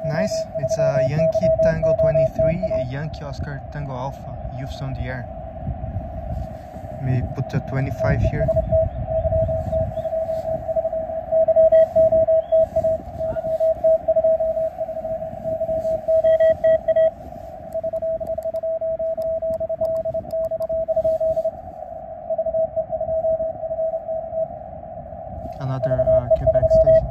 Nice. It's a Yankee Tango 23, a Yankee Oscar Tango Alpha. Youths on the air. Maybe put a 25 here. Another Quebec station.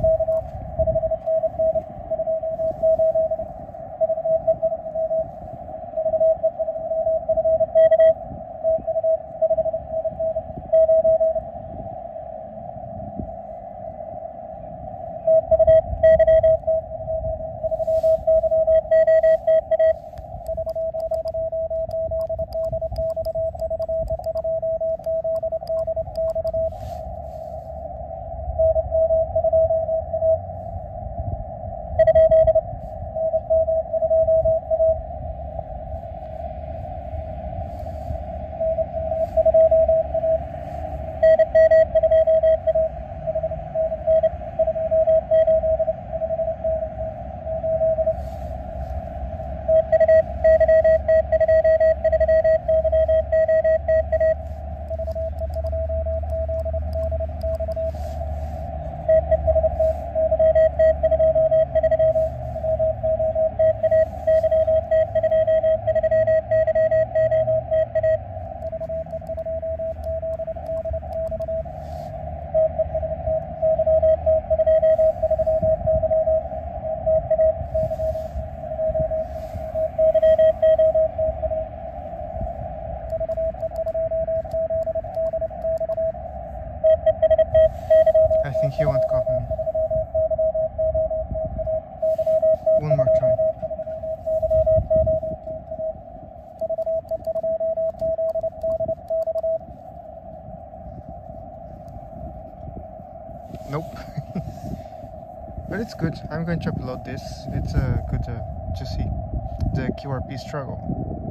I think he won't copy me. One more try. Nope. But it's good. I'm going to upload this. It's good to see the QRP struggle.